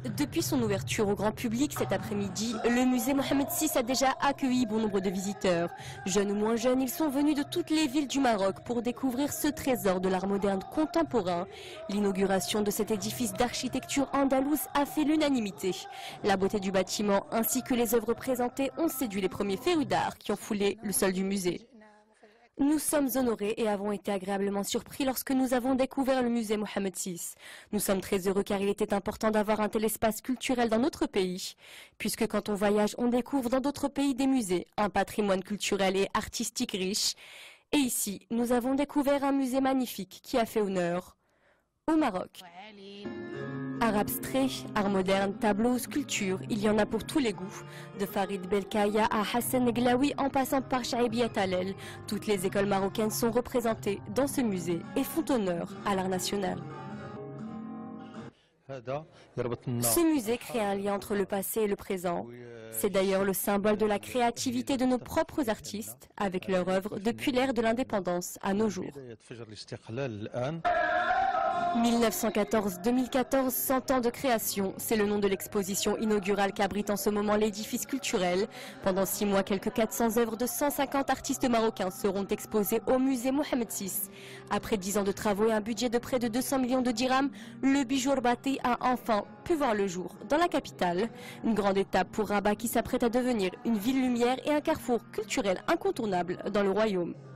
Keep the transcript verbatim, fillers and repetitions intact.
Depuis son ouverture au grand public cet après-midi, le musée Mohamed six a déjà accueilli bon nombre de visiteurs. Jeunes ou moins jeunes, ils sont venus de toutes les villes du Maroc pour découvrir ce trésor de l'art moderne contemporain. L'inauguration de cet édifice d'architecture andalouse a fait l'unanimité. La beauté du bâtiment ainsi que les œuvres présentées ont séduit les premiers férus d'art qui ont foulé le sol du musée. Nous sommes honorés et avons été agréablement surpris lorsque nous avons découvert le musée Mohamed six. Nous sommes très heureux car il était important d'avoir un tel espace culturel dans notre pays, puisque quand on voyage, on découvre dans d'autres pays des musées, un patrimoine culturel et artistique riche. Et ici, nous avons découvert un musée magnifique qui a fait honneur au Maroc. Art abstrait, art moderne, tableaux, sculptures, il y en a pour tous les goûts. De Farid Belkaya à Hassan Eglaoui en passant par Chaibia Talel, toutes les écoles marocaines sont représentées dans ce musée et font honneur à l'art national. Ce musée crée un lien entre le passé et le présent. C'est d'ailleurs le symbole de la créativité de nos propres artistes avec leur œuvre depuis l'ère de l'indépendance à nos jours. mille neuf cent quatorze deux mille quatorze, cent ans de création, c'est le nom de l'exposition inaugurale qu'abrite en ce moment l'édifice culturel. Pendant six mois, quelques quatre cents œuvres de cent cinquante artistes marocains seront exposées au musée Mohamed six. Après dix ans de travaux et un budget de près de deux cents millions de dirhams, le bijou Orbati a enfin pu voir le jour dans la capitale. Une grande étape pour Rabat qui s'apprête à devenir une ville lumière et un carrefour culturel incontournable dans le royaume.